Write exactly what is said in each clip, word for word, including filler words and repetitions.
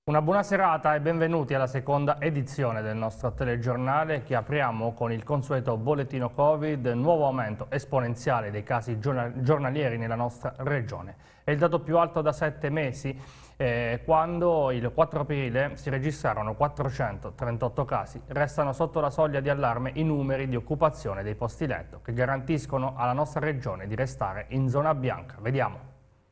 Una buona serata e benvenuti alla seconda edizione del nostro telegiornale che apriamo con il consueto bollettino Covid, nuovo aumento esponenziale dei casi giornalieri nella nostra regione. È il dato più alto da sette mesi, eh, quando il quattro aprile si registrarono quattrocentotrentotto casi. Restano sotto la soglia di allarme i numeri di occupazione dei posti letto che garantiscono alla nostra regione di restare in zona bianca. Vediamo.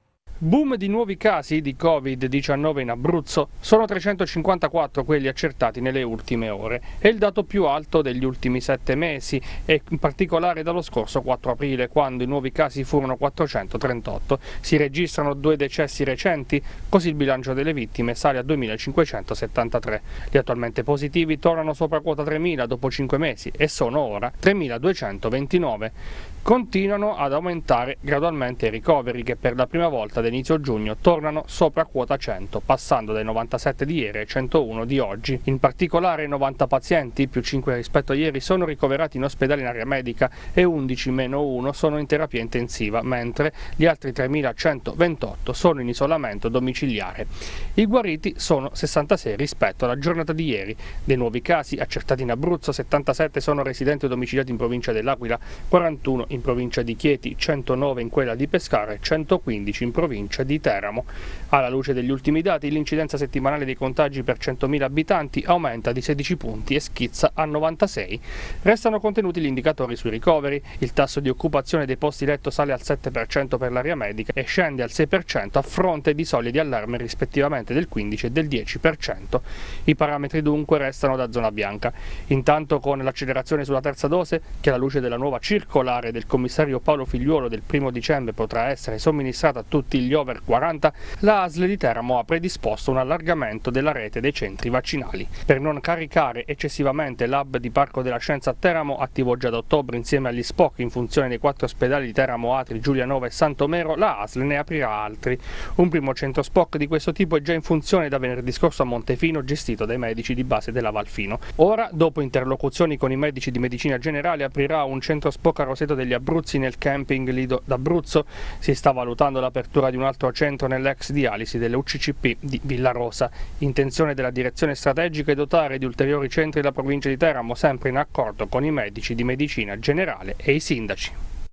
Boom di nuovi casi di Covid diciannove in Abruzzo, sono trecentocinquantaquattro quelli accertati nelle ultime ore. È il dato più alto degli ultimi sette mesi e in particolare dallo scorso quattro aprile, quando i nuovi casi furono quattrocentotrentotto. Si registrano due decessi recenti, così il bilancio delle vittime sale a duemilacinquecentosettantatré. Gli attualmente positivi tornano sopra quota tremila dopo cinque mesi e sono ora tremiladuecentoventinove. Continuano ad aumentare gradualmente i ricoveri che per la prima volta da inizio giugno tornano sopra quota cento, passando dai novantasette di ieri ai centouno di oggi. In particolare novanta pazienti, più cinque rispetto a ieri, sono ricoverati in ospedale in area medica e undici meno uno sono in terapia intensiva, mentre gli altri tremilacentoventotto sono in isolamento domiciliare. I guariti sono sessantasei rispetto alla giornata di ieri. Dei nuovi casi accertati in Abruzzo, settantasette sono residenti o domiciliati in provincia dell'Aquila, quarantuno in provincia di Chieti, centonove in quella di Pescara e centoquindici in provincia di Teramo. Alla luce degli ultimi dati, l'incidenza settimanale dei contagi per centomila abitanti aumenta di sedici punti e schizza a novantasei. Restano contenuti gli indicatori sui ricoveri. Il tasso di occupazione dei posti letto sale al sette per cento per l'area medica e scende al sei per cento a fronte di soglie di allarme rispettivamente del quindici e del dieci per cento. I parametri dunque restano da zona bianca. Intanto, con l'accelerazione sulla terza dose, che alla luce della nuova circolare del commissario Paolo Figliuolo del primo dicembre potrà essere somministrata a tutti gli over quaranta, la A S L di Teramo ha predisposto un allargamento della rete dei centri vaccinali. Per non caricare eccessivamente l'hub di Parco della Scienza a Teramo, attivo già da ottobre insieme agli S P O C in funzione dei quattro ospedali di Teramo, Atri, Giulianova e Santomero, la A S L ne aprirà altri. Un primo centro S P O C di questo tipo è già in funzione da venerdì scorso a Montefino, gestito dai medici di base della Valfino. Ora, dopo interlocuzioni con i medici di medicina generale, aprirà un centro S P O C a Roseto degli Abruzzi nel camping Lido d'Abruzzo. Si sta valutando l'apertura di un altro centro nell'ex dialisi delle U C C P di Villarosa. Intenzione della direzione strategica è dotare di ulteriori centri la provincia di Teramo, sempre in accordo con i medici di medicina generale e i sindaci.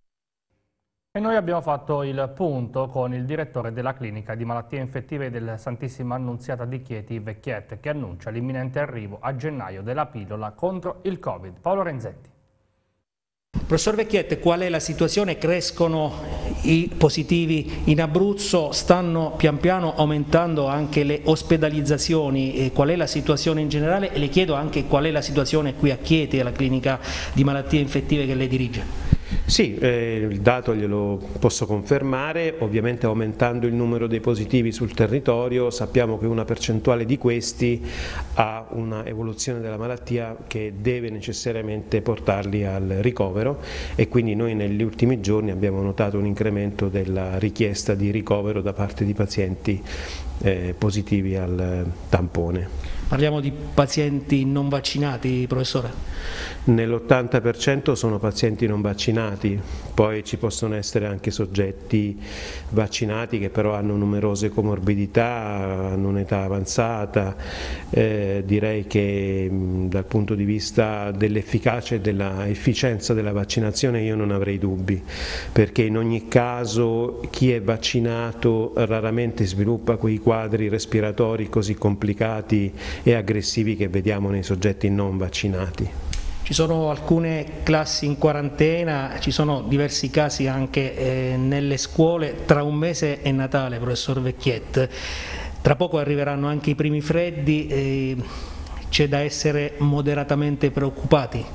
E noi abbiamo fatto il punto con il direttore della clinica di malattie infettive del Santissima Annunziata di Chieti, Vecchiette, che annuncia l'imminente arrivo a gennaio della pillola contro il Covid. Paolo Renzetti. Professor Vecchiette, qual è la situazione? Crescono i positivi in Abruzzo, stanno pian piano aumentando anche le ospedalizzazioni, e qual è la situazione in generale? E le chiedo anche qual è la situazione qui a Chieti, alla clinica di malattie infettive che lei dirige. Sì, eh, il dato glielo posso confermare, ovviamente aumentando il numero dei positivi sul territorio sappiamo che una percentuale di questi ha una evoluzione della malattia che deve necessariamente portarli al ricovero, e quindi noi negli ultimi giorni abbiamo notato un incremento della richiesta di ricovero da parte di pazienti eh, positivi al tampone. Parliamo di pazienti non vaccinati, professore? Nell'ottanta per cento sono pazienti non vaccinati, poi ci possono essere anche soggetti vaccinati che però hanno numerose comorbidità, hanno un'età avanzata. Eh, direi che mh, dal punto di vista dell'efficacia e dell'efficienza della vaccinazione io non avrei dubbi, perché in ogni caso chi è vaccinato raramente sviluppa quei quadri respiratori così complicati e aggressivi che vediamo nei soggetti non vaccinati. Ci sono alcune classi in quarantena, ci sono diversi casi anche eh, nelle scuole. Tra un mese è Natale, professor Vecchiette, tra poco arriveranno anche i primi freddi, eh, c'è da essere moderatamente preoccupati.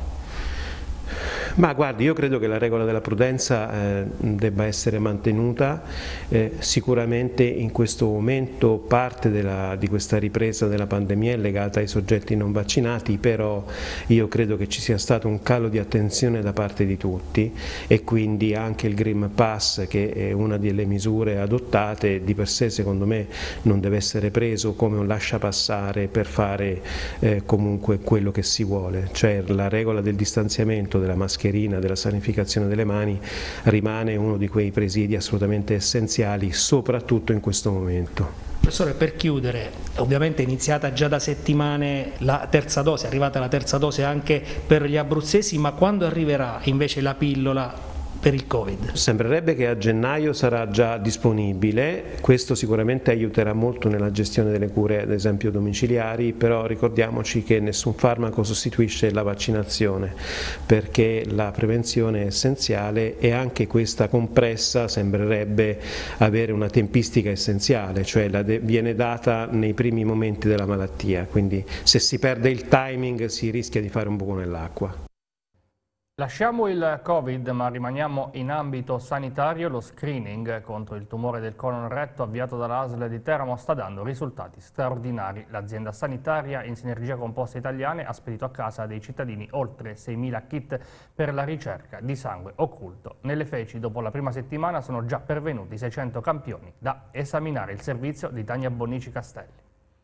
Ma guardi, io credo che la regola della prudenza eh, debba essere mantenuta, eh, sicuramente in questo momento parte della, di questa ripresa della pandemia è legata ai soggetti non vaccinati, però io credo che ci sia stato un calo di attenzione da parte di tutti, e quindi anche il Green Pass, che è una delle misure adottate, di per sé secondo me non deve essere preso come un lasciapassare per fare eh, comunque quello che si vuole, cioè la regola del distanziamento, della mascherina, della sanificazione delle mani rimane uno di quei presidi assolutamente essenziali, soprattutto in questo momento. Professore, per chiudere, ovviamente è iniziata già da settimane la terza dose, è arrivata la terza dose anche per gli abruzzesi, ma quando arriverà invece la pillola per il Covid? Sembrerebbe che a gennaio sarà già disponibile, questo sicuramente aiuterà molto nella gestione delle cure ad esempio domiciliari, però ricordiamoci che nessun farmaco sostituisce la vaccinazione, perché la prevenzione è essenziale e anche questa compressa sembrerebbe avere una tempistica essenziale, cioè la viene data nei primi momenti della malattia, quindi se si perde il timing si rischia di fare un buco nell'acqua. Lasciamo il Covid, ma rimaniamo in ambito sanitario. Lo screening contro il tumore del colon retto avviato dall'A S L di Teramo sta dando risultati straordinari. L'azienda sanitaria, in sinergia con Poste Italiane, ha spedito a casa dei cittadini oltre seimila kit per la ricerca di sangue occulto. Nelle feci, dopo la prima settimana, sono già pervenuti seicento campioni da esaminare. Il servizio di Tania Bonnici Castelli.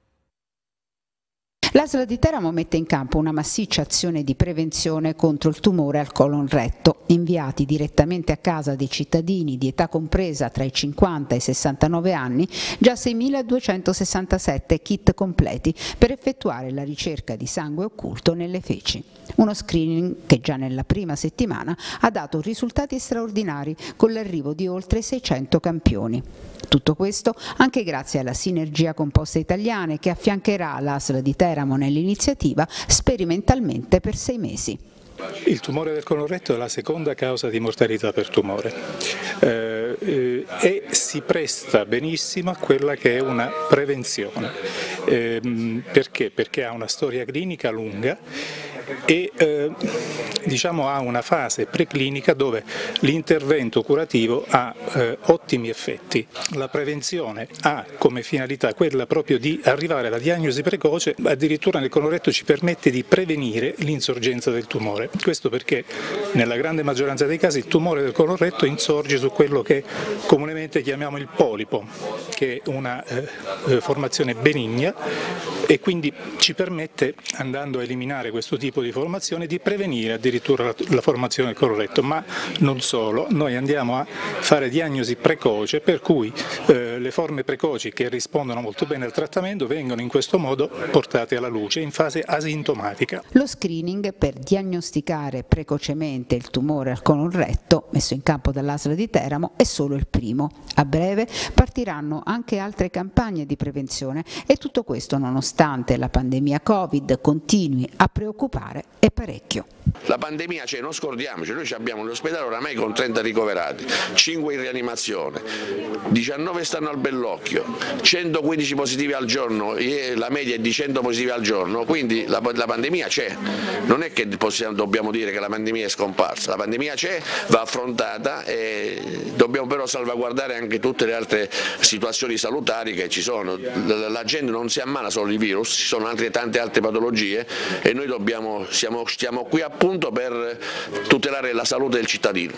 L'A S L di Teramo mette in campo una massiccia azione di prevenzione contro il tumore al colon retto, inviati direttamente a casa dei cittadini di età compresa tra i cinquanta e i sessantanove anni, già seimiladuecentosessantasette kit completi per effettuare la ricerca di sangue occulto nelle feci. Uno screening che già nella prima settimana ha dato risultati straordinari con l'arrivo di oltre seicento campioni. Tutto questo anche grazie alla sinergia con Poste Italiane che affiancherà l'A S L di Teramo nell'iniziativa sperimentalmente per sei mesi. Il tumore del colon retto è la seconda causa di mortalità per tumore eh, eh, e si presta benissimo a quella che è una prevenzione. Eh, perché? Perché ha una storia clinica lunga e eh, diciamo ha una fase preclinica dove l'intervento curativo ha eh, ottimi effetti. La prevenzione ha come finalità quella proprio di arrivare alla diagnosi precoce, addirittura nel colon retto ci permette di prevenire l'insorgenza del tumore. Questo perché nella grande maggioranza dei casi il tumore del colon retto insorge su quello che comunemente chiamiamo il polipo, che è una eh, formazione benigna e quindi ci permette, andando a eliminare questo tipo di formazione, di prevenire addirittura la, la formazione del colon retto, ma non solo, noi andiamo a fare diagnosi precoce per cui eh, le forme precoci che rispondono molto bene al trattamento vengono in questo modo portate alla luce in fase asintomatica. Lo screening per diagnosticare precocemente il tumore al colon retto messo in campo dall'A S L di Teramo è solo il primo. A breve partiranno anche altre campagne di prevenzione e tutto questo nonostante la pandemia Covid continui a preoccupare e parecchio. La pandemia c'è, non scordiamoci, noi abbiamo l'ospedale oramai con trenta ricoverati, cinque in rianimazione, diciannove stanno al Bellocchio, centoquindici positivi al giorno, la media è di cento positivi al giorno, quindi la, la pandemia c'è, non è che possiamo, dobbiamo dire che la pandemia è scomparsa, la pandemia c'è, va affrontata e dobbiamo però salvaguardare anche tutte le altre situazioni salutari che ci sono. La, la gente non si ammala solo di virus, ci sono altre, tante altre patologie e noi dobbiamo, siamo, stiamo qui appunto per tutelare la salute del cittadino.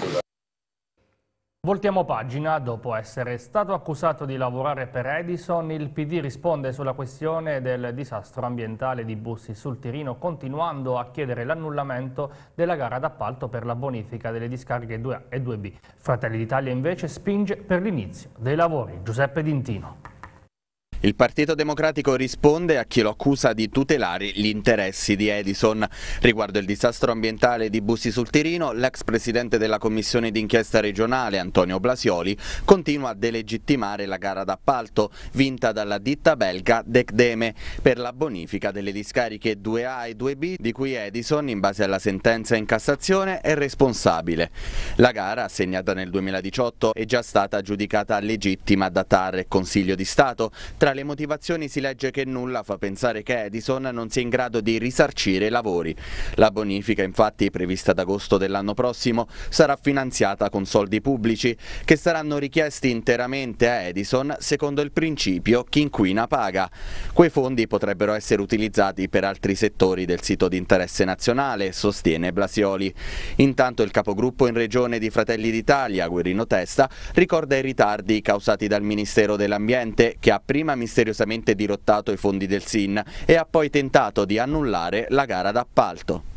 Voltiamo pagina. Dopo essere stato accusato di lavorare per Edison, il P D risponde sulla questione del disastro ambientale di Bussi sul Tirino, continuando a chiedere l'annullamento della gara d'appalto per la bonifica delle discariche due A e due B. Fratelli d'Italia invece spinge per l'inizio dei lavori. Giuseppe D'Intino. Il Partito Democratico risponde a chi lo accusa di tutelare gli interessi di Edison. Riguardo il disastro ambientale di Bussi sul Tirino, l'ex presidente della commissione d'inchiesta regionale, Antonio Blasioli, continua a delegittimare la gara d'appalto vinta dalla ditta belga Decdeme per la bonifica delle discariche due A e due B di cui Edison, in base alla sentenza in Cassazione, è responsabile. La gara, assegnata nel duemiladiciotto, è già stata giudicata legittima da T A R e Consiglio di Stato. Tra le motivazioni si legge che nulla fa pensare che Edison non sia in grado di risarcire i lavori. La bonifica, infatti, prevista ad agosto dell'anno prossimo, sarà finanziata con soldi pubblici che saranno richiesti interamente a Edison secondo il principio chi inquina paga. Quei fondi potrebbero essere utilizzati per altri settori del sito di interesse nazionale, sostiene Blasioli. Intanto il capogruppo in regione di Fratelli d'Italia, Guerrino Testa, ricorda i ritardi causati dal Ministero dell'Ambiente, che ha prima misteriosamente dirottato i fondi del S I N e ha poi tentato di annullare la gara d'appalto.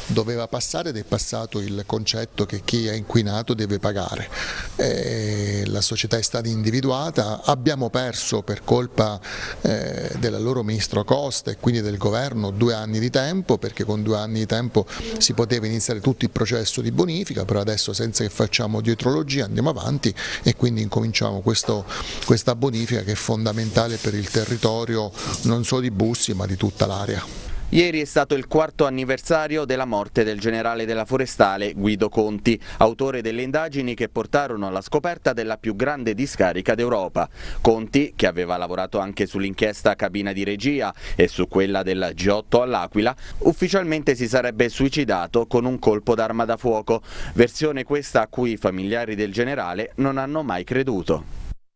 Doveva passare ed è passato il concetto che chi ha inquinato deve pagare. Eh, la società è stata individuata, abbiamo perso per colpa eh, del loro ministro Costa e quindi del governo due anni di tempo, perché con due anni di tempo si poteva iniziare tutto il processo di bonifica, però adesso senza che facciamo dietrologia andiamo avanti e quindi incominciamo questo, questa bonifica che è fondamentale per il territorio non solo di Bussi ma di tutta l'area. Ieri è stato il quarto anniversario della morte del generale della Forestale Guido Conti, autore delle indagini che portarono alla scoperta della più grande discarica d'Europa. Conti, che aveva lavorato anche sull'inchiesta cabina di regia e su quella del G otto all'Aquila, ufficialmente si sarebbe suicidato con un colpo d'arma da fuoco, versione questa a cui i familiari del generale non hanno mai creduto.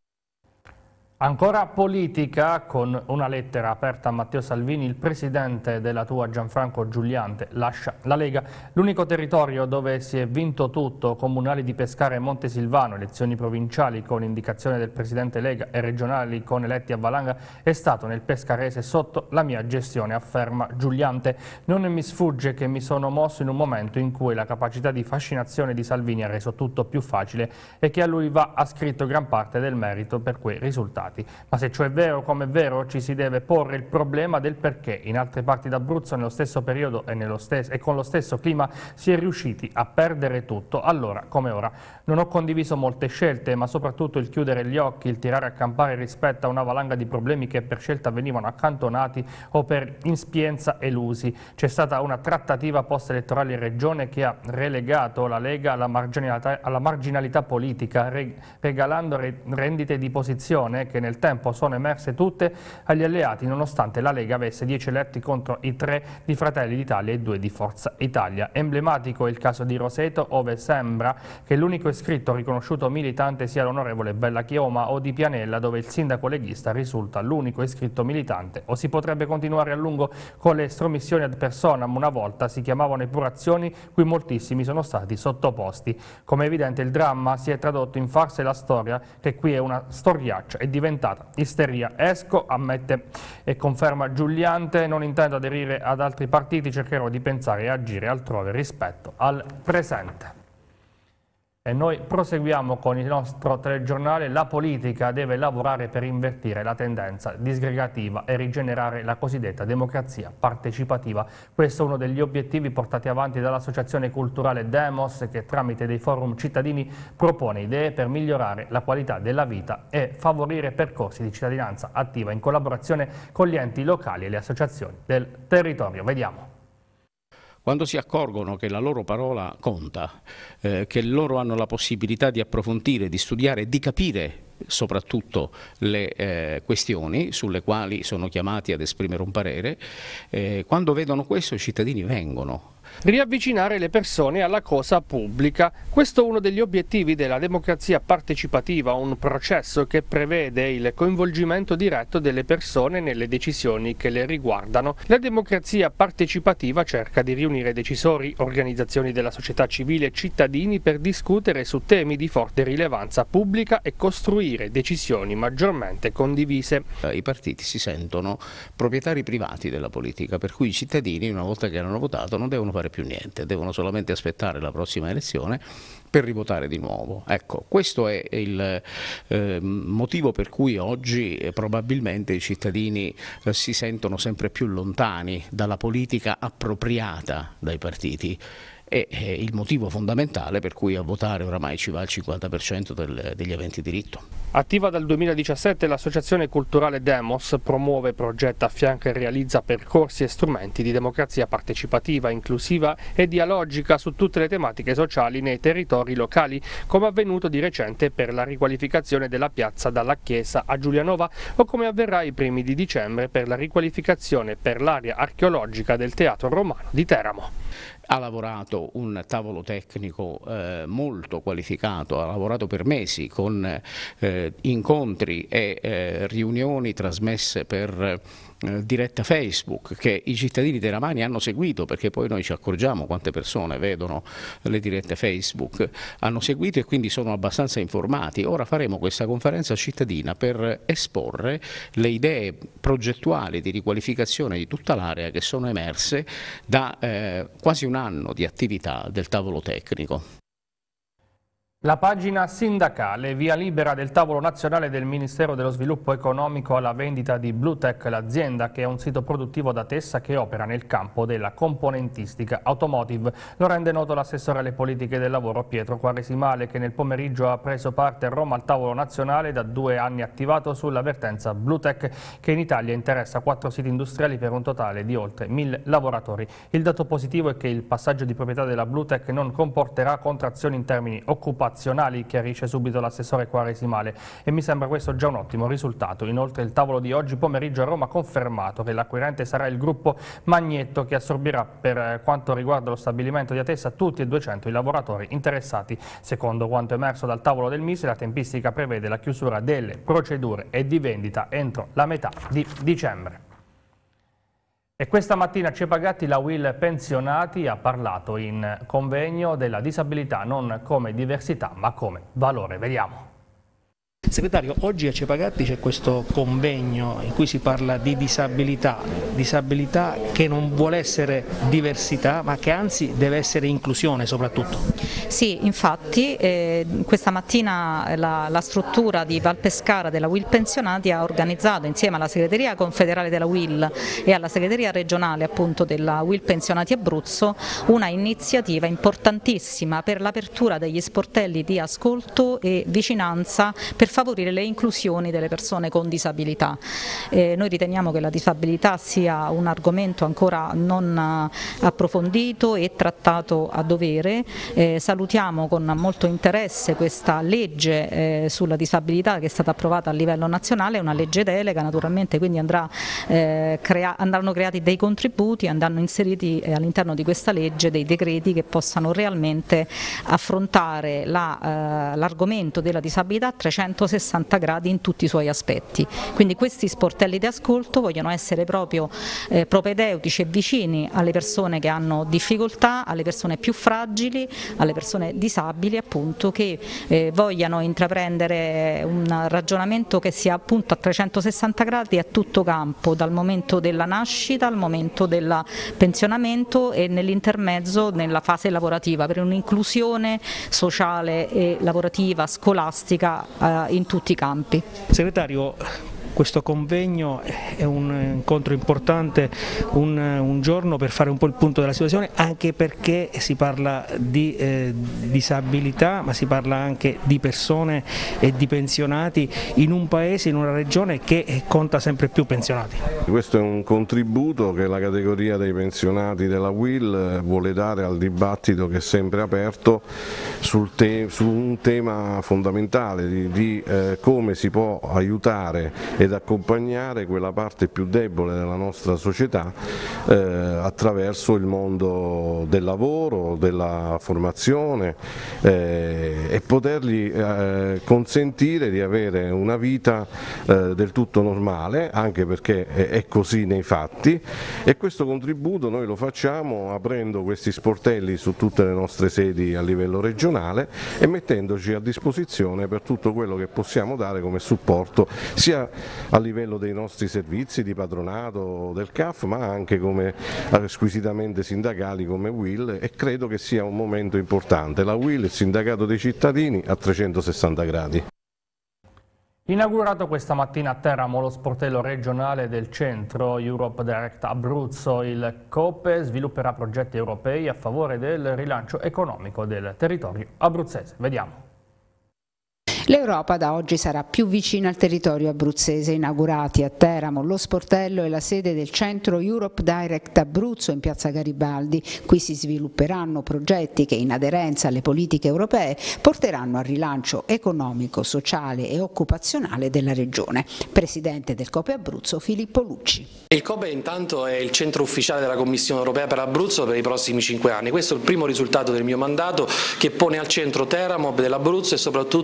Ancora politica, con una lettera aperta a Matteo Salvini, il presidente della Tua Gianfranco Giuliante lascia la Lega. L'unico territorio dove si è vinto tutto, comunali di Pescara e Montesilvano, elezioni provinciali con indicazione del presidente Lega e regionali con eletti a valanga, è stato nel pescarese sotto la mia gestione, afferma Giuliante. Non mi sfugge che mi sono mosso in un momento in cui la capacità di fascinazione di Salvini ha reso tutto più facile e che a lui va ascritto gran parte del merito per quei risultati. Ma se ciò è vero, come è vero, ci si deve porre il problema del perché in altre parti d'Abruzzo nello stesso periodo e, nello stesso, e con lo stesso clima si è riusciti a perdere tutto, allora come ora. Non ho condiviso molte scelte, ma soprattutto il chiudere gli occhi, il tirare a campare rispetto a una valanga di problemi che per scelta venivano accantonati o per inspienza elusi. C'è stata una trattativa post-elettorale in regione che ha relegato la Lega alla marginalità, alla marginalità politica, regalando rendite di posizione che nel tempo sono emerse tutte agli alleati, nonostante la Lega avesse dieci eletti contro i tre di Fratelli d'Italia e due di Forza Italia. Emblematico è il caso di Roseto, ove sembra che l'unico iscritto riconosciuto militante sia l'onorevole Bella Chioma, o di Pianella, dove il sindaco leghista risulta l'unico iscritto militante. O si potrebbe continuare a lungo con le estromissioni ad personam, una volta si chiamavano epurazioni, cui moltissimi sono stati sottoposti. Come è evidente, il dramma si è tradotto in farsa e la storia, che qui è una storiaccia, è diventata isteria. Esco, ammette e conferma Giuliante, non intendo aderire ad altri partiti, cercherò di pensare e agire altrove rispetto al presente. E noi proseguiamo con il nostro telegiornale. La politica deve lavorare per invertire la tendenza disgregativa e rigenerare la cosiddetta democrazia partecipativa. Questo è uno degli obiettivi portati avanti dall'Associazione Culturale Demos, che tramite dei forum cittadini propone idee per migliorare la qualità della vita e favorire percorsi di cittadinanza attiva in collaborazione con gli enti locali e le associazioni del territorio. Vediamo. Quando si accorgono che la loro parola conta, eh, che loro hanno la possibilità di approfondire, di studiare, di capire soprattutto le eh, questioni sulle quali sono chiamati ad esprimere un parere, eh, quando vedono questo i cittadini vengono. Riavvicinare le persone alla cosa pubblica. Questo è uno degli obiettivi della democrazia partecipativa, un processo che prevede il coinvolgimento diretto delle persone nelle decisioni che le riguardano. La democrazia partecipativa cerca di riunire decisori, organizzazioni della società civile e cittadini per discutere su temi di forte rilevanza pubblica e costruire decisioni maggiormente condivise. I partiti si sentono proprietari privati della politica, per cui i cittadini, una volta che hanno votato, non devono fare più niente, devono solamente aspettare la prossima elezione per rivotare di nuovo. Ecco, questo è il eh, motivo per cui oggi eh, probabilmente i cittadini eh, si sentono sempre più lontani dalla politica appropriata dai partiti. È il motivo fondamentale per cui a votare oramai ci va il cinquanta per cento del, degli aventi diritto. Attiva dal duemiladiciassette, l'Associazione Culturale Demos promuove, progetta, affianca e realizza percorsi e strumenti di democrazia partecipativa, inclusiva e dialogica su tutte le tematiche sociali nei territori locali, come avvenuto di recente per la riqualificazione della piazza dalla Chiesa a Giulianova o come avverrà i primi di dicembre per la riqualificazione per l'area archeologica del Teatro Romano di Teramo. Ha lavorato un tavolo tecnico eh, molto qualificato, ha lavorato per mesi con eh, incontri e eh, riunioni trasmesse per diretta Facebook che i cittadini teramani hanno seguito, perché poi noi ci accorgiamo quante persone vedono le dirette Facebook, hanno seguito e quindi sono abbastanza informati. Ora faremo questa conferenza cittadina per esporre le idee progettuali di riqualificazione di tutta l'area che sono emerse da eh, quasi un anno di attività del tavolo tecnico. La pagina sindacale, via libera del tavolo nazionale del Ministero dello Sviluppo Economico alla vendita di Bluetech, l'azienda che è un sito produttivo da Tessa che opera nel campo della componentistica automotive. Lo rende noto l'assessore alle politiche del lavoro Pietro Quaresimale, che nel pomeriggio ha preso parte a Roma al tavolo nazionale da due anni attivato sull'avvertenza Bluetech, che in Italia interessa quattro siti industriali per un totale di oltre mille lavoratori. Il dato positivo è che il passaggio di proprietà della Bluetech non comporterà contrazioni in termini occupazionali, chiarisce subito l'assessore Quaresimale, e mi sembra questo già un ottimo risultato. Inoltre il tavolo di oggi pomeriggio a Roma ha confermato che l'acquirente sarà il gruppo Magnetto, che assorbirà per quanto riguarda lo stabilimento di Atessa tutti e duecento i lavoratori interessati. Secondo quanto emerso dal tavolo del Mise, la tempistica prevede la chiusura delle procedure e di vendita entro la metà di dicembre. E questa mattina a Cepagatti la Will Pensionati ha parlato in convegno della disabilità non come diversità ma come valore. Vediamo. Segretario, oggi a Cepagatti c'è questo convegno in cui si parla di disabilità, disabilità che non vuole essere diversità ma che anzi deve essere inclusione soprattutto. Sì, infatti eh, questa mattina la, la struttura di Valpescara della Will Pensionati ha organizzato insieme alla segreteria confederale della Will e alla segreteria regionale appunto della Will Pensionati Abruzzo una iniziativa importantissima per l'apertura degli sportelli di ascolto e vicinanza per favorire le inclusioni delle persone con disabilità. Eh, noi riteniamo che la disabilità sia un argomento ancora non approfondito e trattato a dovere. Eh, salutiamo con molto interesse questa legge eh, sulla disabilità che è stata approvata a livello nazionale, una legge delega naturalmente, quindi andrà, eh, crea andranno creati dei contributi, andranno inseriti eh, all'interno di questa legge dei decreti che possano realmente affrontare l'argomento la, eh, della disabilità a trecentosessanta gradi in tutti i suoi aspetti. Quindi questi sportelli di ascolto vogliono essere proprio eh, propedeutici e vicini alle persone che hanno difficoltà, alle persone più fragili, alle persone disabili appunto, che eh, vogliano intraprendere un ragionamento che sia appunto a trecentosessanta gradi a tutto campo, dal momento della nascita al momento del pensionamento e nell'intermezzo nella fase lavorativa, per un'inclusione sociale e lavorativa, scolastica eh, in tutti i campi. Segretario, questo convegno è un incontro importante, un, un giorno per fare un po' il punto della situazione, anche perché si parla di eh, disabilità, ma si parla anche di persone e di pensionati in un paese, in una regione che conta sempre più pensionati. Questo è un contributo che la categoria dei pensionati della Will vuole dare al dibattito che è sempre aperto sul te su un tema fondamentale di, di eh, come si può aiutare ed accompagnare quella parte più debole della nostra società eh, attraverso il mondo del lavoro, della formazione eh, e potergli eh, consentire di avere una vita eh, del tutto normale, anche perché è, è così nei fatti, e questo contributo noi lo facciamo aprendo questi sportelli su tutte le nostre sedi a livello regionale e mettendoci a disposizione per tutto quello che possiamo dare come supporto sia a livello dei nostri servizi di patronato del C A F, ma anche come squisitamente sindacali come Will, e credo che sia un momento importante. La Will, il sindacato dei cittadini a trecentosessanta gradi. Inaugurato questa mattina a Teramo lo sportello regionale del centro Europe Direct Abruzzo, il COPE svilupperà progetti europei a favore del rilancio economico del territorio abruzzese. Vediamo. L'Europa da oggi sarà più vicina al territorio abruzzese. Inaugurati a Teramo lo sportello e la sede del centro Europe Direct Abruzzo in piazza Garibaldi. Qui si svilupperanno progetti che in aderenza alle politiche europee porteranno al rilancio economico, sociale e occupazionale della regione. Presidente del COPE Abruzzo Filippo Lucci. Il COPE intanto è il centro ufficiale della Commissione europea per l'Abruzzo per i prossimi cinque anni. Questo è il primo risultato del mio mandato, che pone al centro Teramo dell'Abruzzo e soprattutto con un collegamento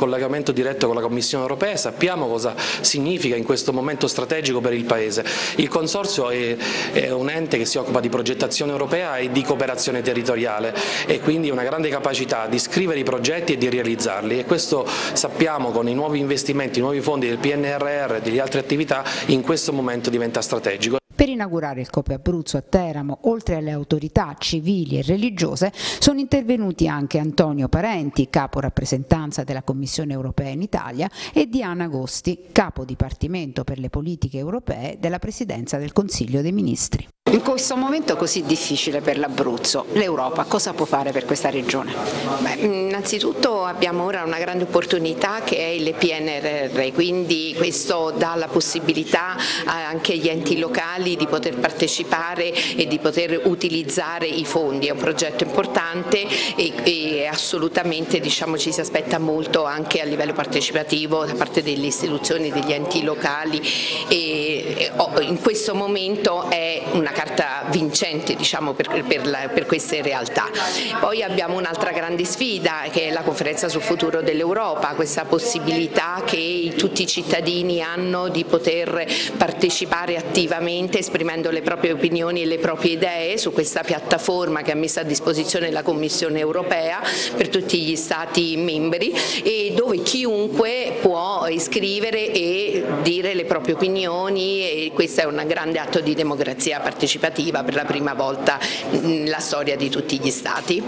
collegamento diretto con la Commissione europea e sappiamo cosa significa in questo momento strategico per il Paese. Il Consorzio è, è un ente che si occupa di progettazione europea e di cooperazione territoriale e quindi una grande capacità di scrivere i progetti e di realizzarli, e questo sappiamo con i nuovi investimenti, i nuovi fondi del P N R R e delle altre attività in questo momento diventa strategico. Per inaugurare il Coop Abruzzo a Teramo, oltre alle autorità civili e religiose, sono intervenuti anche Antonio Parenti, capo rappresentanza della Commissione europea in Italia, e Diana Agosti, capo dipartimento per le politiche europee della Presidenza del Consiglio dei Ministri. In questo momento così difficile per l'Abruzzo, l'Europa cosa può fare per questa regione? Beh, innanzitutto abbiamo ora una grande opportunità che è il P N R R, quindi questo dà la possibilità anche agli enti locali di poter partecipare e di poter utilizzare i fondi. È un progetto importante e, e assolutamente, diciamo, ci si aspetta molto anche a livello partecipativo da parte delle istituzioni, degli enti locali, e, e in questo momento è una carta vincente, diciamo, per, per, la, per queste realtà. Poi abbiamo un'altra grande sfida che è la conferenza sul futuro dell'Europa, questa possibilità che tutti i cittadini hanno di poter partecipare attivamente esprimendo le proprie opinioni e le proprie idee su questa piattaforma che ha messo a disposizione la Commissione europea per tutti gli Stati membri, e dove chiunque può iscrivere e dire le proprie opinioni, e questo è un grande atto di democrazia partecipativa per la prima volta nella storia di tutti gli Stati.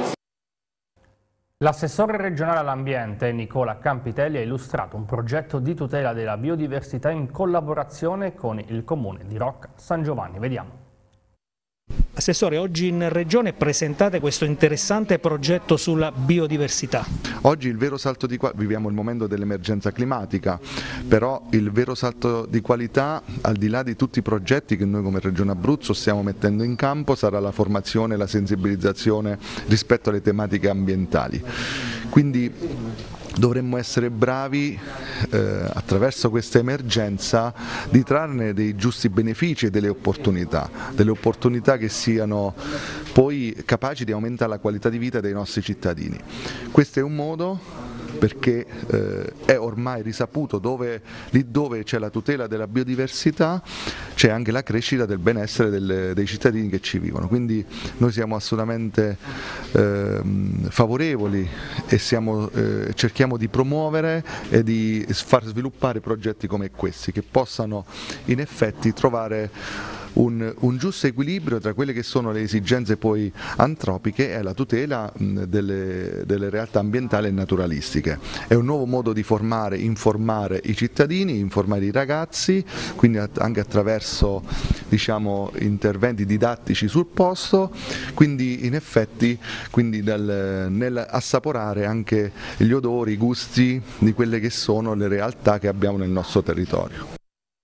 L'assessore regionale all'ambiente Nicola Campitelli ha illustrato un progetto di tutela della biodiversità in collaborazione con il comune di Rocca San Giovanni. Vediamo. Assessore, oggi in Regione presentate questo interessante progetto sulla biodiversità. Oggi il vero salto di qualità, viviamo il momento dell'emergenza climatica, però il vero salto di qualità, al di là di tutti i progetti che noi come Regione Abruzzo stiamo mettendo in campo, sarà la formazione e la sensibilizzazione rispetto alle tematiche ambientali. Quindi dovremmo essere bravi eh, attraverso questa emergenza di trarne dei giusti benefici e delle opportunità, delle opportunità che siano poi capaci di aumentare la qualità di vita dei nostri cittadini. Questo è un modo, perché eh, è ormai risaputo dove, lì dove c'è la tutela della biodiversità c'è anche la crescita del benessere delle, dei cittadini che ci vivono, quindi noi siamo assolutamente eh, favorevoli e siamo, eh, cerchiamo di promuovere e di far sviluppare progetti come questi che possano in effetti trovare Un, un giusto equilibrio tra quelle che sono le esigenze poi antropiche e la tutela mh, delle, delle realtà ambientali e naturalistiche. È un nuovo modo di formare, informare i cittadini, informare i ragazzi, quindi anche attraverso, diciamo, interventi didattici sul posto, quindi in effetti quindi nel, nel assaporare anche gli odori, i gusti di quelle che sono le realtà che abbiamo nel nostro territorio.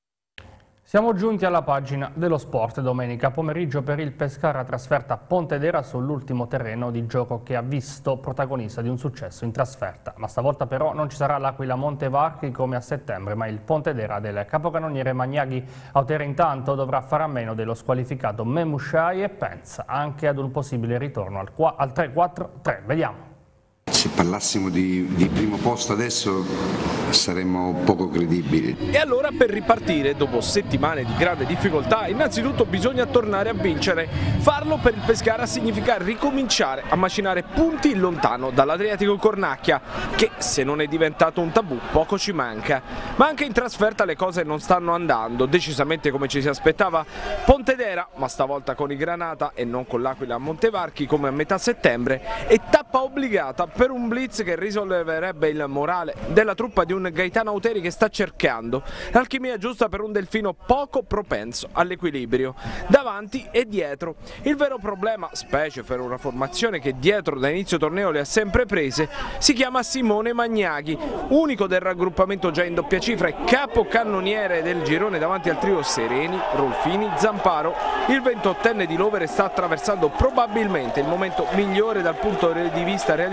Siamo giunti alla pagina dello sport. Domenica pomeriggio per il Pescara trasferta a Pontedera sull'ultimo terreno di gioco che ha visto protagonista di un successo in trasferta. Ma stavolta però non ci sarà l'Aquila Montevarchi come a settembre, ma il Pontedera del capocannoniere Magnaghi Autera intanto dovrà fare a meno dello squalificato Memushai e pensa anche ad un possibile ritorno al, al tre quattro tre. Vediamo. Se parlassimo di, di primo posto adesso saremmo poco credibili. E allora per ripartire dopo settimane di grande difficoltà innanzitutto bisogna tornare a vincere. Farlo per il Pescara significa ricominciare a macinare punti lontano dall'Adriatico Cornacchia, che se non è diventato un tabù poco ci manca. Ma anche in trasferta le cose non stanno andando decisamente come ci si aspettava. Pontedera, ma stavolta con i Granata e non con l'Aquila Montevarchi come a metà settembre, è tappa obbligata per un blitz che risolleverebbe il morale della truppa di un Gaetano Auteri che sta cercando l'alchimia giusta per un Delfino poco propenso all'equilibrio, davanti e dietro. Il vero problema, specie per una formazione che dietro da inizio torneo le ha sempre prese, si chiama Simone Magnaghi, unico del raggruppamento già in doppia cifra e capocannoniere del girone davanti al trio Sereni, Rolfini, Zamparo. Il ventottenne di Lovere sta attraversando probabilmente il momento migliore dal punto di vista realizzativo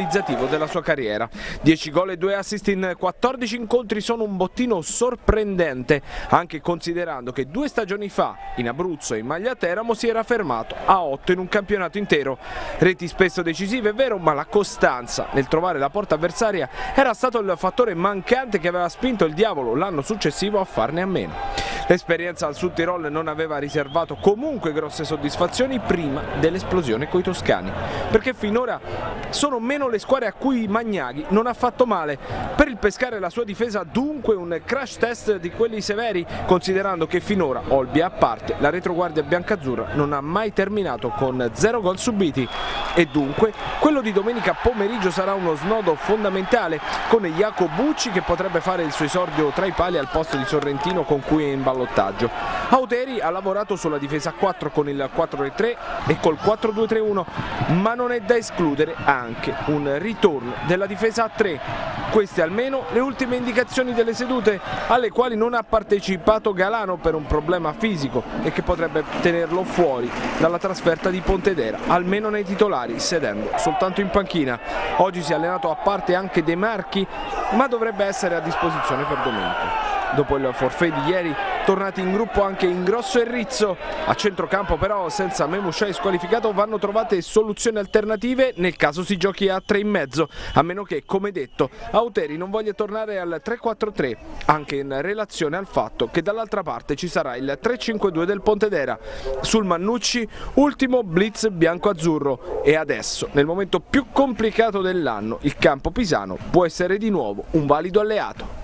decisivo della sua carriera. dieci gol e due assist in quattordici incontri sono un bottino sorprendente, anche considerando che due stagioni fa in Abruzzo e in maglia Teramo si era fermato a otto in un campionato intero. Reti spesso decisive, è vero, ma la costanza nel trovare la porta avversaria era stato il fattore mancante che aveva spinto il Diavolo l'anno successivo a farne a meno. L'esperienza al Sud Tirol non aveva riservato comunque grosse soddisfazioni prima dell'esplosione coi toscani, perché finora sono meno le squadre a cui Magnaghi non ha fatto male. Per il Pescara e la sua difesa dunque un crash test di quelli severi, considerando che finora, Olbia a parte, la retroguardia biancazzurra non ha mai terminato con zero gol subiti e dunque quello di domenica pomeriggio sarà uno snodo fondamentale, con Jacopo Bucci che potrebbe fare il suo esordio tra i pali al posto di Sorrentino con cui è in ballottaggio. Auteri ha lavorato sulla difesa a quattro con il quattro tre tre e col quattro due tre uno, ma non è da escludere anche un ritorno della difesa a tre. Queste almeno le ultime indicazioni delle sedute, alle quali non ha partecipato Galano per un problema fisico e che potrebbe tenerlo fuori dalla trasferta di Pontedera, almeno nei titolari, sedendo soltanto in panchina. Oggi si è allenato a parte anche De Marchi, ma dovrebbe essere a disposizione per domenica. Dopo il forfait di ieri, tornati in gruppo anche Ingrosso e Rizzo. A centrocampo però, senza Memushai squalificato, vanno trovate soluzioni alternative nel caso si giochi a tre in mezzo, a meno che, come detto, Auteri non voglia tornare al tre quattro tre, anche in relazione al fatto che dall'altra parte ci sarà il tre cinque due del Pontedera. Sul Mannucci, ultimo blitz bianco-azzurro, e adesso, nel momento più complicato dell'anno, il campo pisano può essere di nuovo un valido alleato.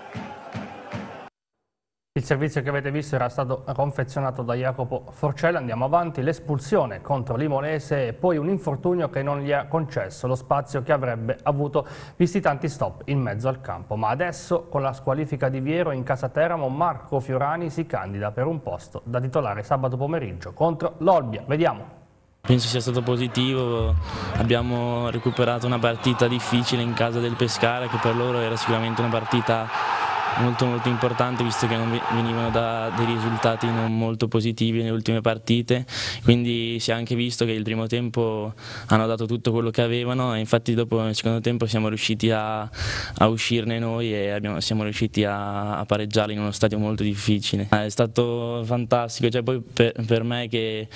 Il servizio che avete visto era stato confezionato da Jacopo Forcella. Andiamo avanti. L'espulsione contro Limonese e poi un infortunio che non gli ha concesso lo spazio che avrebbe avuto visti tanti stop in mezzo al campo. Ma adesso, con la squalifica di Viero in casa Teramo, Marco Fiorani si candida per un posto da titolare sabato pomeriggio contro l'Olbia. Vediamo. Penso sia stato positivo, abbiamo recuperato una partita difficile in casa del Pescara, che per loro era sicuramente una partita molto molto importante, visto che non venivano da dei risultati non molto positivi nelle ultime partite, quindi si è anche visto che il primo tempo hanno dato tutto quello che avevano e infatti dopo nel secondo tempo siamo riusciti a, a uscirne noi e abbiamo, siamo riusciti a, a pareggiarli in uno stadio molto difficile. È stato fantastico, cioè poi per, per me che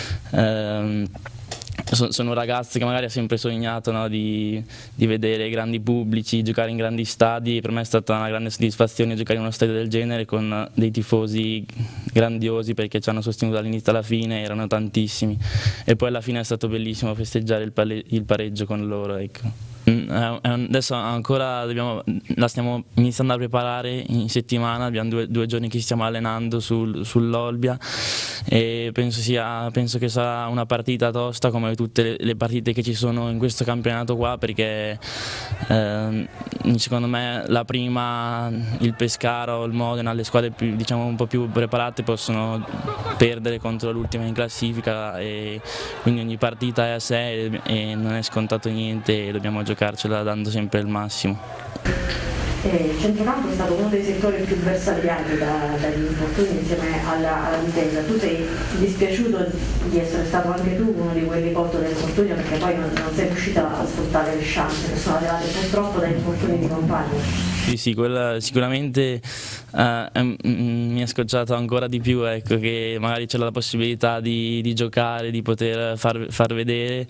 ehm, sono un ragazzo che magari ha sempre sognato, no, di, di vedere grandi pubblici, giocare in grandi stadi. Per me è stata una grande soddisfazione giocare in uno stadio del genere con dei tifosi grandiosi, perché ci hanno sostenuto dall'inizio alla fine, erano tantissimi e poi alla fine è stato bellissimo festeggiare il, il pareggio con loro, ecco. Adesso ancora dobbiamo, la stiamo iniziando a preparare in settimana, abbiamo due, due giorni che ci stiamo allenando sul, sull'Olbia e penso, sia, penso che sarà una partita tosta come tutte le, le partite che ci sono in questo campionato qua, perché eh, secondo me la prima, il Pescara o il Modena, le squadre più, diciamo, un po' più preparate possono perdere contro l'ultima in classifica e quindi ogni partita è a sé e, e non è scontato niente e dobbiamo giocare giocarcela dando sempre il massimo. Eh, il centrocampo è stato uno dei settori più bersagliati da, dagli infortuni insieme alla, alla difesa. Tu sei dispiaciuto di essere stato anche tu uno di quelli colto da infortunio, perché poi non, non sei riuscito a sfruttare le chance che sono arrivate purtroppo da infortuni di compagni? Sì, sì, quella sicuramente eh, mi ha scocciato ancora di più, ecco, che magari c'era la possibilità di, di giocare, di poter far, far vedere,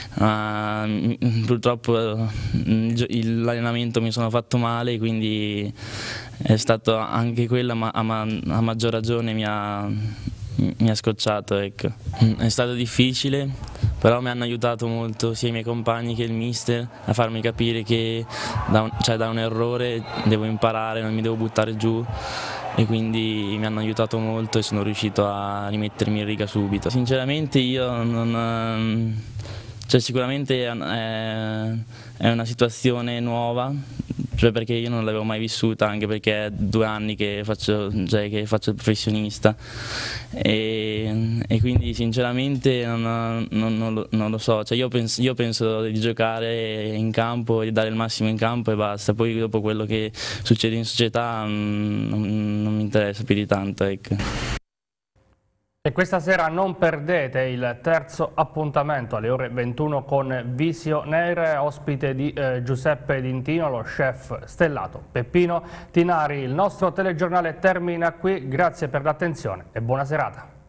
ma purtroppo l'allenamento mi sono fatto male, quindi è stato anche quella, ma a, ma a maggior ragione mi ha, mi ha scocciato, ecco. È stato difficile, però mi hanno aiutato molto sia i miei compagni che il mister a farmi capire che da un, cioè da un errore devo imparare, non mi devo buttare giù, e quindi mi hanno aiutato molto e sono riuscito a rimettermi in riga subito. Sinceramente io non... Cioè, sicuramente è, è una situazione nuova, cioè perché io non l'avevo mai vissuta, anche perché è due anni che faccio, cioè che faccio il professionista e, e quindi sinceramente non, non, non, lo, non lo so, cioè io, penso, io penso di giocare in campo e di dare il massimo in campo e basta, poi dopo quello che succede in società non, non mi interessa più di tanto, ecco. E questa sera non perdete il terzo appuntamento alle ore ventuno con Visionaire, ospite di eh, Giuseppe D'Intino, lo chef stellato Peppino Tinari. Il nostro telegiornale termina qui, grazie per l'attenzione e buona serata.